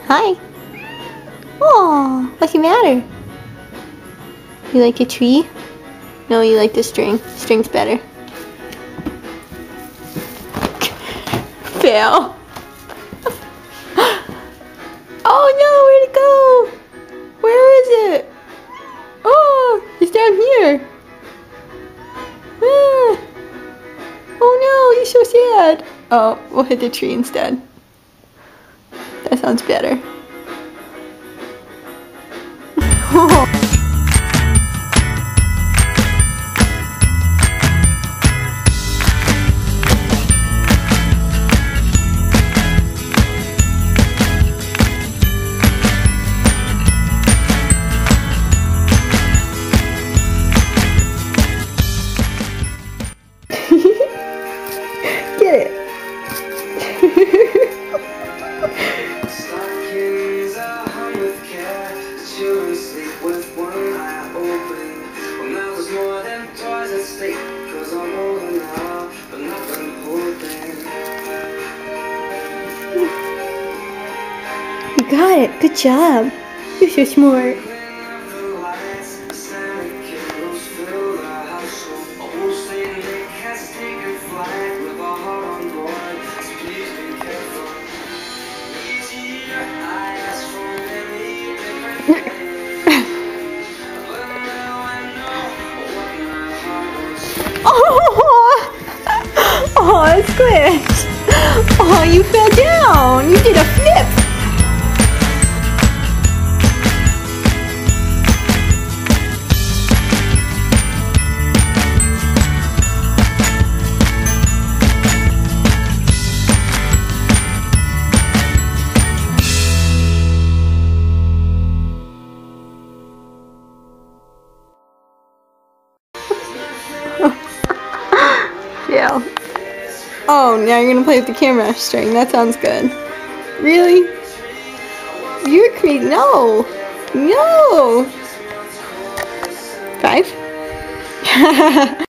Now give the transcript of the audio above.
Hi. Oh, what's the matter? You like a tree? No, you like the string. String's better. Fail. Oh no, where'd it go? Where is it? Oh, it's down here. Ah. Oh no, you're so sad. Oh, we'll hit the tree instead. That sounds better. Get it. You got it. Good job. You're so smart. Oh, it's squished. Oh, you fell down. You did a flip. Yeah. Oh, now you're gonna play with the camera string. That sounds good. Really? You're crazy. No. No. 5?